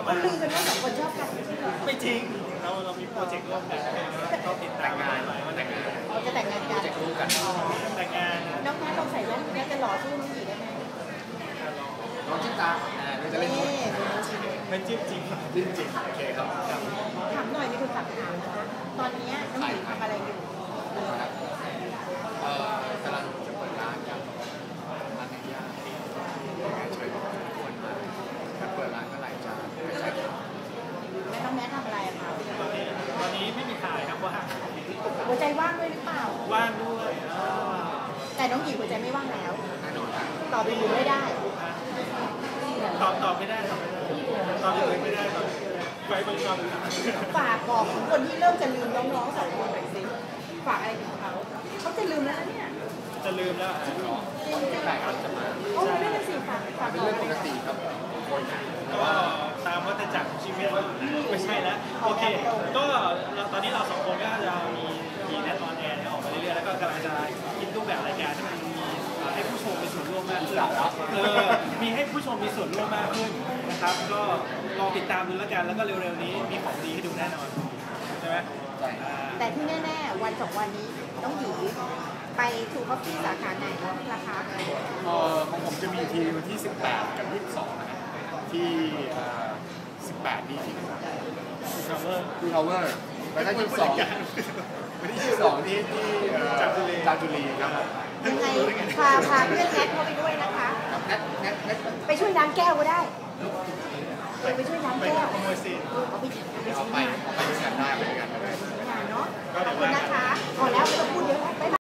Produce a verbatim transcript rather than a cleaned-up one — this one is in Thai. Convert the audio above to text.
มาลือกันว่าสองคนชอบกันไม่จริงเราเรามีโปรเจกต์ร่วมกันเราติดแต่งงานหน่อยว่าแต่งงานเราจะแต่งงานกันจะรู้กันแต่งงานน้องแม่ต้องใส่แว่นน่าจะหล่อสู้น้องหญิงได้ไหมน้องจิ้มตาเราจะเล่นไม่จิ้มจริงจิ้มจริงโอเคครับถามหน่อยมีคนฝากถามนะคะตอนนี้น้องหญิงทำอะไรอยู่เอ่อกำลังจะเปิดร้านครับร้านในย่านยังไงช่วยบอกทุกคนมาถ้าเปิดร้านเมื่อไหร่จะไปใช้ของแม่น้องแม่ทำอะไรอะคะตอนนี้ตอนนี้ไม่มีถ่ายครับว่างหัวใจว่างด้วยหรือเปล่าว่างด้วยแต่น้องหญิงหัวใจไม่ว่างแล้วแน่นอนครับตอบไปอยู่ไม่ได้ตอบตอบไม่ได้ตอบไม่ได้ตอบเลยไม่ได้ตอบไปบางคำฝากบอกถึงคนที่เริ่มจะลืมน้องๆสองคนหน่อยสิฝากอะไรถึงเขาเขาจะลืมแล้วเนี่ยจะลืมแล้วจริงจริงแต่เขาจะมาโอ้ไม่ได้สิฝากฝากเป็นเรื่องปกติครับคนก็ตามวัฏจักรของชีวิตไม่ใช่แล้วโอเคก็ตอนนี้เราสองคนก็จะมีมีแนทออนแอร์ออกมาเรื่อยๆแล้วก็กำลังจะคิดรูปแบบรายการที่มันมีให้ผู้ชมมีส่วนร่วมมากขึ้นเออมีให้ผู้ชมมีส่วนร่วมมากขึ้นนะครับก็ลองติดตามดูแล้วกันแล้วก็เร็วๆนี้มีของดีให้ดูแน่นอนใช่ไหมแต่ที่แน่ๆวันสองวันนี้ต้องหยีไปทูคอฟฟี่สาขาไหนราคาเอ่อของผมจะมีทีวันที่สิบแปดกับยี่สิบสองนะครับที่สิบแปดนี่ที่ทูทาวเวอร์ทูทาวเวอร์แล้วก็ยี่สิบสองวันที่ยี่สิบสองที่ที่จามจุรีจามจุรีครับยังไงพาพาเพื่อนแนทเข้าไปด้วยนะคะแนทแนทแนทไปช่วยล้างแก้วก็ได้ไปช่วยล้างแก้วขโมยซีเอาไปเอาไปเอาไปด้วยกันได้ไปด้วยกันได้เนาะขอบคุณนะคะพอแล้วไม่ต้องพูดเยอะ